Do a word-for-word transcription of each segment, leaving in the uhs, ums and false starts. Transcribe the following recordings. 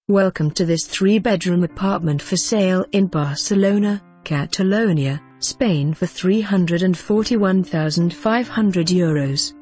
Welcome to this three-bedroom apartment for sale in Barcelona, Catalonia, Spain for three hundred forty-one thousand five hundred euros.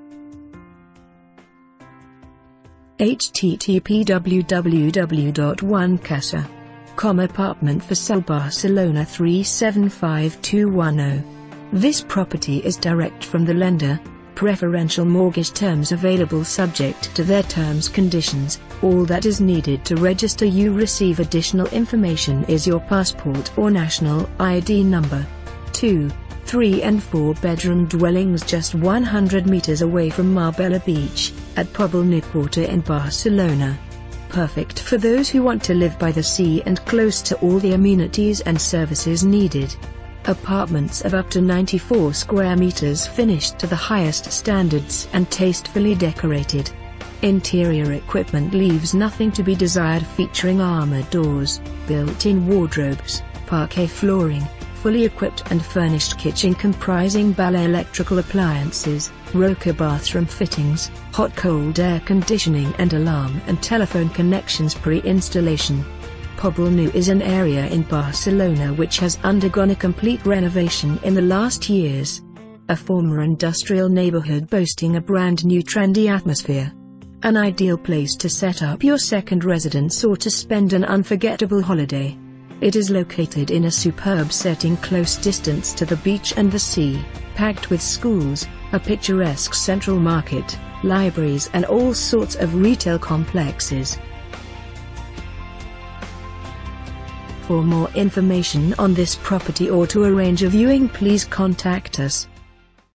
H T T P w w w dot one casa dot com Apartment for sale Barcelona three seven five two one zero. This property is direct from the lender. Preferential mortgage terms available subject to their terms conditions. All that is needed to register you receive additional information is your passport or national I D number. two, three and four bedroom dwellings just one hundred meters away from Marbella Beach, at Pobla Nou Quarter in Barcelona. Perfect for those who want to live by the sea and close to all the amenities and services needed. Apartments of up to ninety-four square meters finished to the highest standards and tastefully decorated. Interior equipment leaves nothing to be desired, featuring armored doors, built-in wardrobes, parquet flooring, fully equipped and furnished kitchen comprising Ballet electrical appliances, Roca bathroom fittings, hot-cold air conditioning and alarm and telephone connections pre-installation. Pobla Nou is an area in Barcelona which has undergone a complete renovation in the last years. A former industrial neighborhood boasting a brand new trendy atmosphere. An ideal place to set up your second residence or to spend an unforgettable holiday. It is located in a superb setting close distance to the beach and the sea, packed with schools, a picturesque central market, libraries and all sorts of retail complexes. For more information on this property or to arrange a viewing, please contact us.